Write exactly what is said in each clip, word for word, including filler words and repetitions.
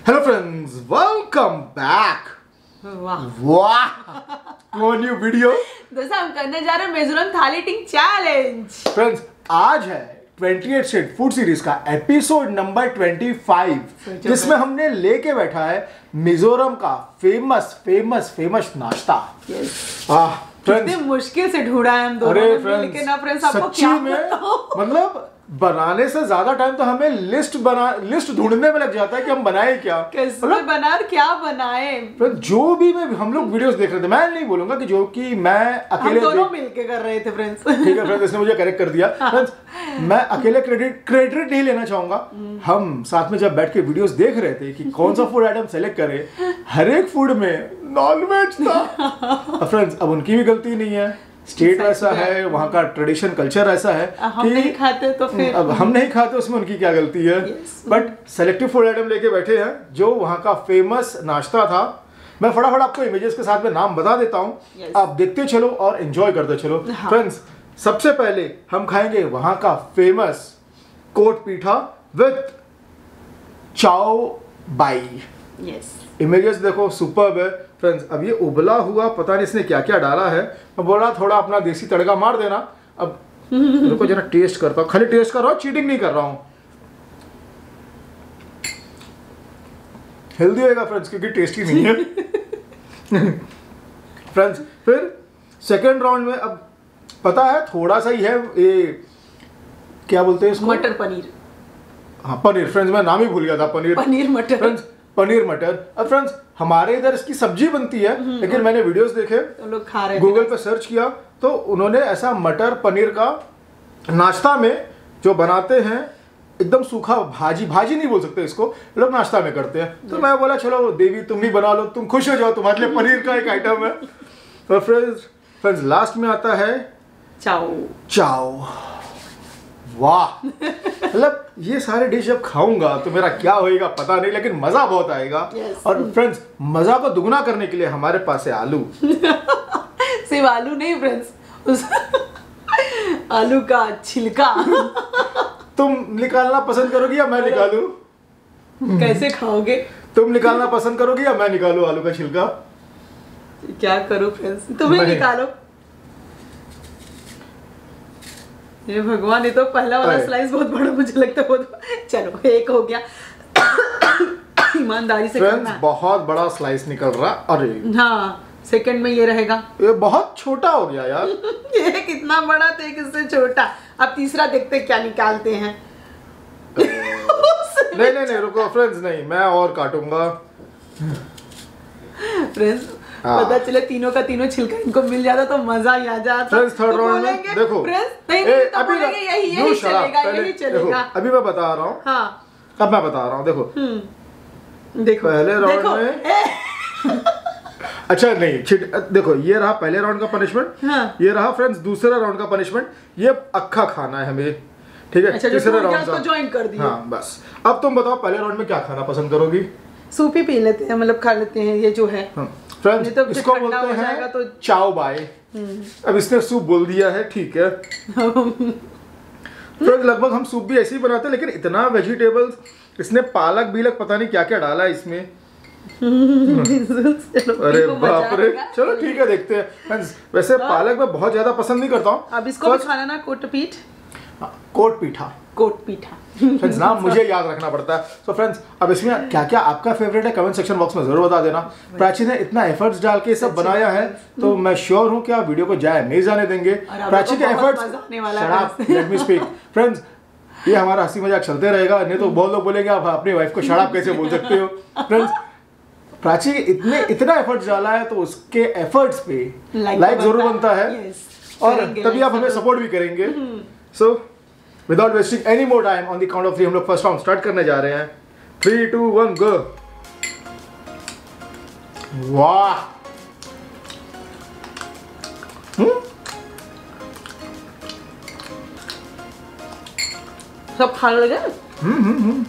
Hello friends, welcome back. वाह वाह, to a new video. दोस्तों हम करने जा रहे हैं मिजोरम थाली ईटिंग चैलेंज। फ्रेंड्स, आज है अट्ठाईस स्टेट फूड सीरीज का एपिसोड नंबर पच्चीस, जिसमें हमने लेके बैठा है मिजोरम का फेमस फेमस फेमस नाश्ता। yes. आह कितने मुश्किल से ढूंढा है हम दोनों ने, लेकिन ना फ्रेंड्स आपको क्या बताऊं? मतलब बनाने से ज्यादा टाइम तो हमें लिस्ट बना लिस्ट ढूंढने में लग जाता है कि हम बनाए क्या, कैसे मतलब बना और क्या बनाए। जो भी मैं हम लोग वीडियोस देख रहे थे, मैं नहीं बोलूंगा कि जो कि मैं अकेले हम दोनों मिलके कर रहे थे फ्रेंड्स। ठीक है फ्रेंड्स, इसने मुझे करेक्ट कर दिया। फ्रेंड्स, मैं अकेले क्रेडिट क्रेडिट नहीं लेना चाहूंगा। हम साथ में जब बैठ के वीडियोस देख रहे थे कि कौन सा फूड आइटम सेलेक्ट करें, हर एक फूड में नॉनवेज था। फ्रेंड्स, अब उनकी भी गलती नहीं है, स्टेट वैसा है, वहाँ का ट्रेडिशन कल्चर ऐसा है हम कि नहीं खाते तो फिर अब हम नहीं खाते, उसमें उनकी क्या गलती है। बट सेलेक्टिव फूड आइटम लेके बैठे हैं जो वहाँ का फेमस नाश्ता था। मैं फटाफट आपको इमेजेस के साथ में नाम बता देता हूँ, yes. आप देखते चलो और एंजॉय करते चलो। हाँ. फ्रेंड्स, सबसे पहले हम खाएंगे वहाँ का famous koat pitha with chao bai. Yes images देखो, सुपर्ब है। फ्रेंड्स, अब ये उबला हुआ पता नहीं इसने क्या क्या डाला है। मैं बोल रहा थोड़ा अपना देसी तड़का मार देना। अब रुको जरा टेस्ट करता हूँ, खाली टेस्ट कर रहा हूँ, चीटिंग नहीं कर रहा हूँ। हेल्दी होएगा फ्रेंड्स, क्योंकि टेस्टी नहीं है। फ्रेंड्स, फिर सेकेंड राउंड में अब पता है थोड़ा सा ही है, ये क्या बोलते हैं इसको, मटर पनीर। हाँ पनीर। फ्रेंड्स, मैं नाम ही भूल गया था, पनीर पनीर मटर। फ्रेंड्स, पनीर मटर। अब फ्रेंड्स, हमारे इधर इसकी सब्जी बनती है, लेकिन मैंने वीडियोस देखे, तो लोग खा रहे गूगल पे सर्च किया तो उन्होंने ऐसा मटर पनीर का नाश्ता में जो बनाते हैं, एकदम सूखा भाजी भाजी नहीं बोल सकते इसको, लोग नाश्ता में करते हैं। तो मैं बोला चलो देवी तुम भी बना लो, तुम खुश हो जाओ, तुम्हारे लिए पनीर का एक आइटम है। तो फ्रेंड्स फ्रेंड्स लास्ट में आता है चाओ चाओ। वाह, मतलब ये सारे डिश जब खाऊंगा तो मेरा क्या होएगा पता नहीं, लेकिन मजा बहुत आएगा। yes. और फ्रेंड्स, मजा को दुगना करने के लिए हमारे पास है आलू। सिर्फ आलू नहीं फ्रेंड्स, उस आलू का छिलका। तुम निकालना पसंद करोगी या मैं निकालूं? कैसे खाओगे? तुम निकालना पसंद करोगी या मैं निकालूं आलू का छिलका? क्या करूं फ्रेंड्स, तुम्हें निकालो। ये भगवान, ये तो पहला वाला स्लाइस बहुत बड़ा मुझे लगता है। बहुत चलो, एक हो गया। ईमानदारी से फ्रेंड्स, करना है। बहुत बड़ा स्लाइस निकल रहा। अरे हाँ, सेकंड में ये रहेगा। ये बहुत छोटा हो गया यार। ये कितना बड़ा था, किससे छोटा। अब तीसरा देखते क्या निकालते हैं। नहीं नहीं नहीं, रुको फ्रेंड्स, नहीं, मैं और काटूंगा। फ्रेंड्स, पता चले तीनों का तीनों छिलका इनको मिल जाता तो मजा ही आ जाता। फ्रेंड्स, थर्ड राउंड में देखो, फ्रेंड्स, नहीं नहीं, तो बोलेंगे यही यही चलेगा, यही चलेगा। अभी मैं बता रहा हूँ। हाँ, अब मैं बता रहा हूँ, देखो देखो पहले राउंड में अच्छा नहीं, देखो ये रहा पहले राउंड का पनिशमेंट। हाँ। ये रहा फ्रेंड्स दूसरा राउंड का पनिशमेंट। ये अक्खा खाना है हमें, ठीक है। अच्छा, तीसरे राउंड का ज्वाइन कर दिया। हाँ बस। अब तुम बताओ पहले राउंड में क्या खाना पसंद करोगी? सूप ही पी लेते हैं, मतलब खा लेते हैं ये जो है। फ्रेंड्स, तो इसको बोलते हैं तो... चाओ बाय। अब इसने सूप बोल दिया है, ठीक है। फ्रेंड्स, लगभग हम सूप भी ऐसे ही बनाते हैं, लेकिन इतना वेजिटेबल्स, इसने पालक बीलक पता नहीं क्या क्या डाला है इसमें। अरे बाप रे, चलो ठीक है, देखते हैं। फ्रेंड्स, वैसे पालक मैं बहुत ज्यादा पसंद नहीं करता हूँ। अब इसको भी खाना ना, कोट पीठ कोट पीठा कोट पीठा। फ्रेंड्स, नाम मुझे याद रखना पड़ता है। सो फ्रेंड्स, अब इसमें क्या क्या आपका फेवरेट है कमेंट सेक्शन बॉक्स में जरूर बता देना। प्राची ने इतना एफर्ट्स डाल के सब बनाया है, तो मैं श्योर हूँ कि आप वीडियो को जाए नहीं जाने देंगे। प्राची के efforts, let me speak. Friends, ये हमारा हंसी मजाक चलते रहेगा, नहीं तो बहुत लोग बोलेंगे आप अपनी वाइफ को शराब कैसे बोल सकते हो। फ्रेंड्स, प्राची इतने इतना एफर्ट्स डाला है, तो उसके एफर्ट्स पे लाइक जरूर बनता है, और तभी आप हमें सपोर्ट भी करेंगे। So without wasting any more time, on the count of three हम लोग फर्स्ट राउंड स्टार्ट करने जा रहे हैं। Three two one go. वाह, सब खा लगे। हम्म हम्म हम्म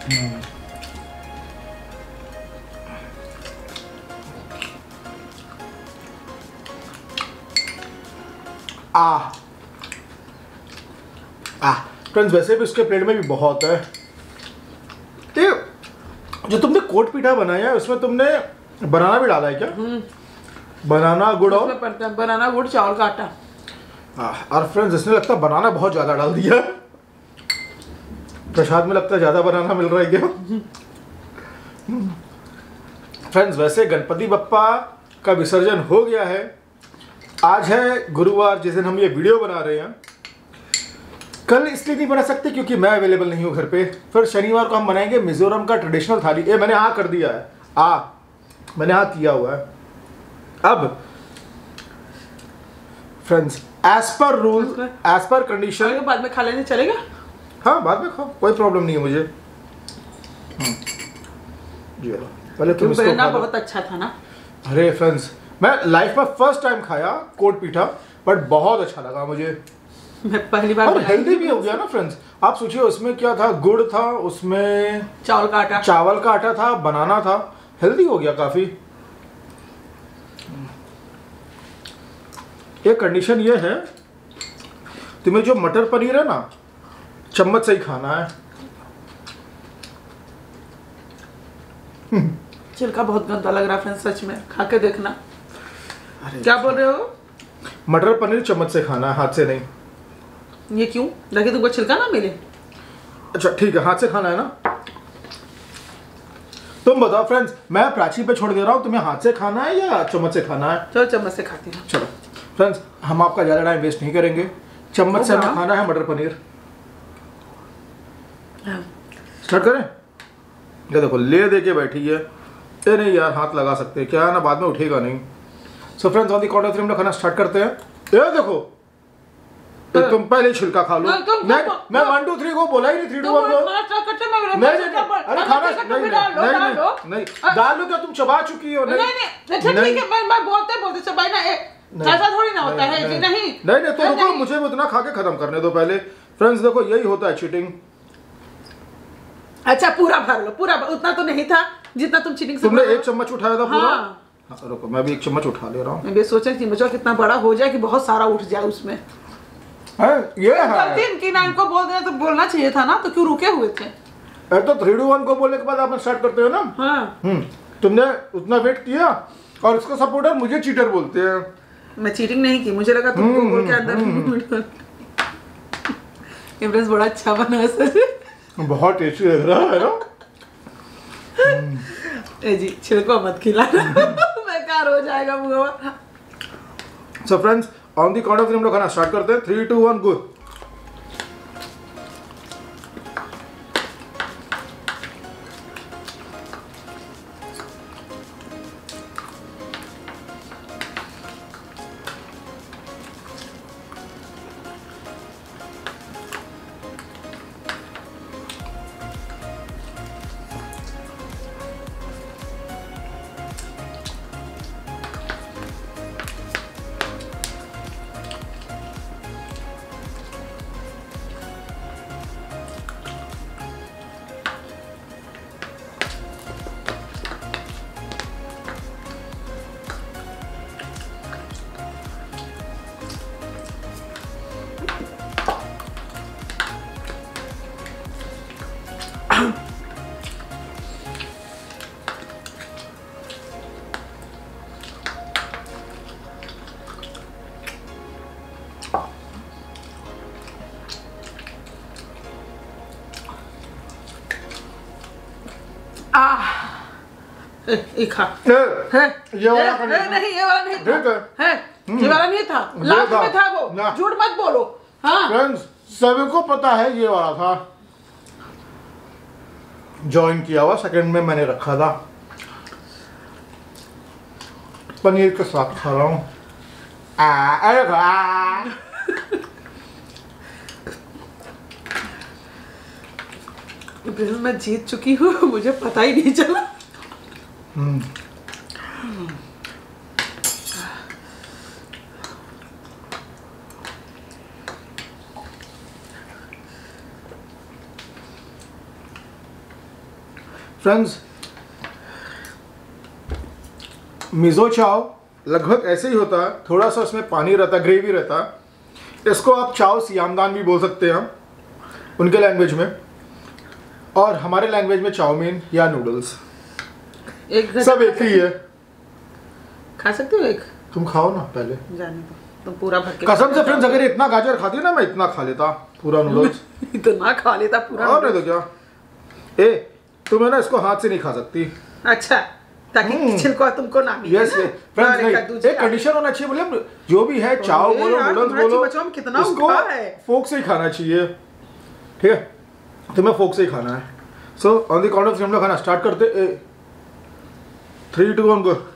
आ आ फ्रेंड्स, वैसे भी उसके प्लेट में भी बहुत है। ये जो तुमने कोट पीठा बनाया है उसमें तुमने बनाना भी डाला है क्या? बनाना गुड़ और उसमें पड़ता है बनाना गुड़ चावल का आटा। आ, और फ्रेंड्स इसने लगता है बनाना बहुत ज्यादा डाल दिया। प्रसाद में लगता है ज्यादा बनाना मिल रहा है क्या? फ्रेंड्स वैसे गणपति बप्पा का विसर्जन हो गया है। आज है गुरुवार जिस दिन हम ये वीडियो बना रहे हैं। कल इसलिए नहीं बना सकते क्योंकि मैं अवेलेबल नहीं हूँ घर पे। फिर शनिवार को हम बनाएंगे मिजोरम का ट्रेडिशनल थाली। ये मैंने हाँ कर दिया है, आ मैंने हाँ किया हुआ है। अब friends as per rule as per condition बाद में खा लेने चलेगा? हाँ बाद में खाओ, कोई प्रॉब्लम नहीं है मुझे। जी पहले तुम इसको खा लो। बहुत अच्छा था ना। अरे फ्रेंड्स मैं लाइफ में फर्स्ट टाइम खाया कोट पीठा, बट बहुत अच्छा लगा मुझे। मैं पहली बार और हेल्दी भी हो गया ना फ्रेंड्स। आप सोचिए उसमें क्या था, गुड़ था, उसमें चावल का आटा चावल का आटा था, बनाना था, हेल्दी हो गया काफी। एक कंडीशन ये है, तुम्हें जो मटर पनीर है ना चम्मच से ही खाना है। छिलका बहुत गंदा लग रहा है फ्रेंड्स, सच में खा के देखना। क्या बोल रहे हो? मटर पनीर चम्मच से खाना है, हाथ से नहीं। ये क्यों? लगे तुमको छिलका ना मिले? अच्छा ठीक है, हाथ से खाना है ना। तुम बताओ फ्रेंड्स, मैं प्राची पे छोड़ दे रहा हूँ, तुम्हें हाथ से खाना है या चम्मच से खाना है? चलो चम्मच से खाती हूँ। चलो फ्रेंड्स, हम आपका ज़्यादा टाइम वेस्ट नहीं करेंगे। चम्मच से हमें खाना है मटर पनीर। स्टार्ट करें? ये देखो ले दे के बैठी है। ये नहीं यार, हाथ लगा सकते हैं क्या है ना, बाद में उठेगा नहीं। So friends on the count of three हम लोग खाना स्टार्ट करते हैं। ये देखो तो तुम पहले छिलका खा लो। मैं मैं वन टू थ्री को बोला ही नहीं, थ्री टू वन को। नहीं नहीं अरे खाना नहीं नहीं नहीं डाल लो क्या, तुम चबा चुकी हो। नहीं नहीं ठीक है, मैं बोलते बोलते चबाई ना, ऐसा थोड़ी ना होता है जी। नहीं नहीं नहीं तो रुको, मुझे उतना खा के खत्म करने दो पहले। फ्रेंड्स देखो यही होता है चीटिंग। अच्छा पूरा भर लो, पूरा उतना तो नहीं था जितना तुम चीटिंग से। तुमने एक चम्मच उठाया था पूरा। हाँ। रुको मैं भी एक चम्मच उठा ले रहा हूँ। मैं भी सोचा कि चम्मच कितना बड़ा हो जाए कि बहुत सारा उठ जाए उसमें। है ये है गलती इनकी ना, इनको बोल देना तो बोलना चाहिए था ना, तो क्यों रुके हुए थे? अरे तो थ्री टू वन को बोलने के बाद आप स्टार्ट करते हो ना। हाँ। हम्म तुमने उतना वेट किया और इसका सपोर्टर मुझे चीटर बोलते हैं। मैं चीटिंग नहीं की, मुझे लगा तुम गूगल के अंदर। ये बड़ा अच्छा बना है सर, बहुत टेस्टी लग रहा है ना। ए जी छिलको मत खिलाना, बेकार हो जाएगा मुंह। So friends on the count of three हम लोग खाना स्टार्ट करते हैं। Three two one go. एक खा है ये वाला है, है, नहीं ये वाला नहीं था, है ये वाला नहीं था, लास्ट में था वो। झूठ मत बोलो। हाँ फ्रेंड्स सभी को पता है ये वाला था, ज्वाइन किया हुआ सेकंड में मैंने रखा था। पनीर के साथ खा रहा हूँ। मैं जीत चुकी हूँ, मुझे पता ही नहीं चला। हम्म फ्रेंड्स, मिजो चाव लगभग ऐसे ही होता है, थोड़ा सा उसमें पानी रहता है, ग्रेवी रहता है। इसको आप चाव सियामदान भी बोल सकते हैं उनके लैंग्वेज में, और हमारे लैंग्वेज में चाउमीन या नूडल्स, एक सब एक ही है। खा सकते हो एक? तुम खाओ ना पहले, जाने दो, तुम पूरा भर के। कसम से फ्रेंड्स, अगर इतना गाजर खाती ना, मैं इतना खा लेता पूरा नूडल्स। इतना खा लेता पूरा? और नहीं तो क्या। ए, तुम्हें ना इसको हाथ से नहीं खा सकती। अच्छा, ताकि छिलका तुमको ना मिले। यस फ्रेंड्स, एक कंडीशन होना चाहिए, मतलब जो भी है, चाव बोलो नूडल्स बोलो, इसको फोक से ही खाना चाहिए, ठीक है? तुम्हें फोक से ही खाना है। So on the count of three हम लोग खाना स्टार्ट करते। Three two one go.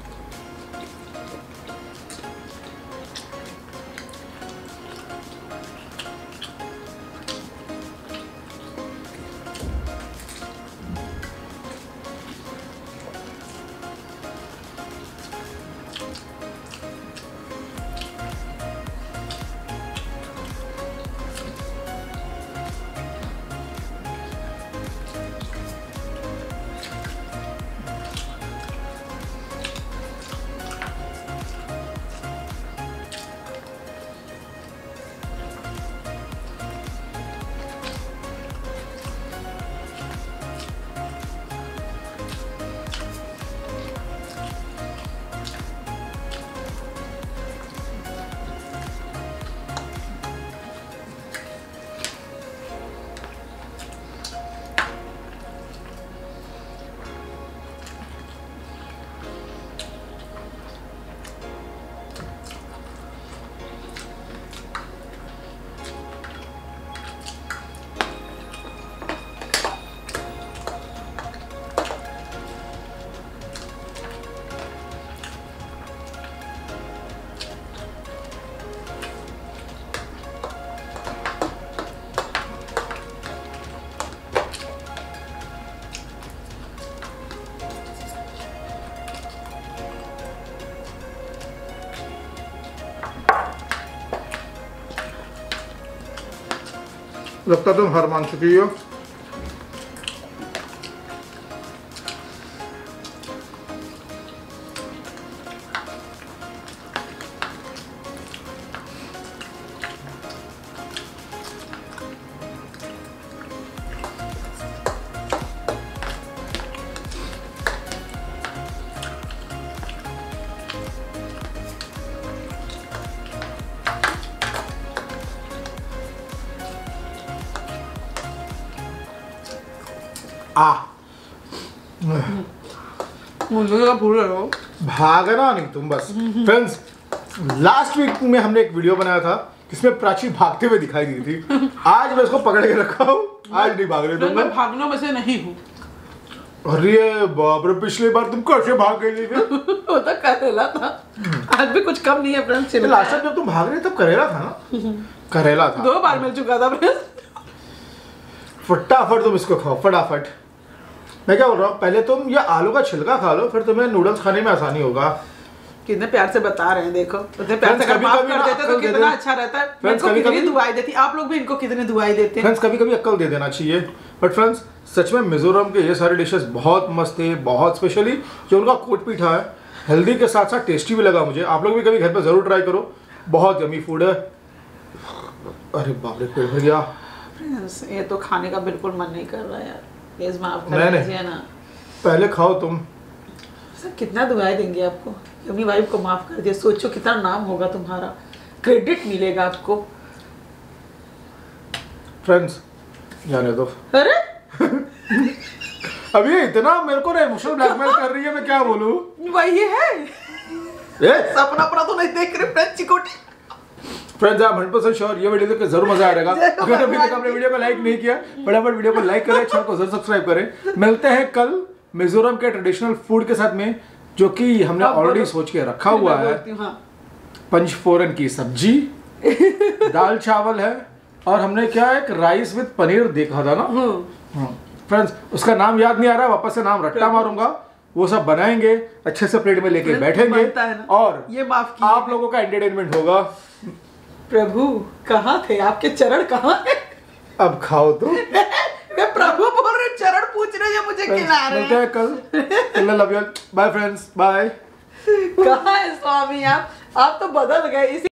लगता तुम हार मान चुकी हो। आ मुझे भूल रहा हो, भागना नहीं तुम बस। फ्रेंड्स, लास्ट वीक में हमने एक वीडियो बनाया था जिसमें प्राची भागते हुए दिखाई दी थी। आज मैं इसको पकड़ के रखा हूँ, आज नहीं भाग रहे तुम। मैं भागने में से नहीं हूँ। अरे बाप रे, पिछली बार तुम कैसे भाग गई थी? वो तो करेला था, आज भी कुछ कम नहीं है फ्रेंड्स। लास्ट टाइम जब तुम भाग रहे तब करेला था ना? करेला था, दो बार मिल चुका था फ्रेंड्स। फटाफट तुम इसको खाओ, फटाफट। मैं क्या बोल रहा हूँ, पहले तुम ये आलू का छिलका खा लो, फिर तुम्हें नूडल्स खाने में आसानी होगा। कितने प्यार से बता रहे हैं, देखो इतने प्यार से अगर माफ कर देते तो कितना अच्छा रहता है। फ्रेंड्स, कभी कभी दुआएं देती, आप लोग भी इनको कितने दुआएं देते हैं। फ्रेंड्स, कभी कभी अक्ल दे देना चाहिए। बट फ्रेंड्स, सच में मिजोरम के ये सारे डिशेस बहुत मस्त थे, बहुत स्पेशली जो उनका कोट पीठा है, हेल्दी के साथ साथ टेस्टी भी लगा मुझे। आप लोग भी कभी घर पे जरूर ट्राई करो, बहुत यमी फूड है। अरे बाप रे, पेट भर गया। ये तो खाने का बिल्कुल मन नहीं कर रहा यार, प्लीज माफ कर दीजिए ना। पहले खाओ तुम। सर कितना दुआएं देंगे आपको, अपनी वाइफ को माफ कर दिया, सोचो कितना नाम होगा तुम्हारा, क्रेडिट मिलेगा आपको। फ्रेंड्स, जाने दो। अरे अभी इतना मेरे को इमोशनल ब्लैकमेल कर रही है, मैं क्या बोलूं? वही है, ए? सपना अपना तो नहीं देख रहे फ्रेंड्स, चिकोटी। फ्रेंड्स, आप हंड्रेड परसेंट श्योर ये वीडियो देख के जरूर मजा आएगा। अगर अभी तक आपने वीडियो को लाइक नहीं किया, फटाफट वीडियो को लाइक करें, चैनल को जरूर सब्सक्राइब करें। मिलते हैं कल मिजोरम के ट्रेडिशनल फूड के साथ में, जो कि हमने ऑलरेडी सोच के रखा हुआ है। पंचफोरन की सब्जी, दाल चावल है, और हमने क्या एक राइस विद पनीर देखा था ना फ्रेंड्स, उसका नाम याद नहीं आ रहा, वापस से नाम रट्टा मारूंगा। वो सब बनाएंगे, अच्छे से प्लेट में लेके बैठेंगे, और ये माफ आप लोगों का एंटरटेनमेंट होगा। प्रभु कहाँ थे, आपके चरण कहाँ है? अब खाओ तो। मैं प्रभु बोल रहे, चरण पूछ रहे हो मुझे खिला रहे हैं कल। Love you, bye friends, bye. कहाँ है स्वामी आप आप तो बदल गए इसी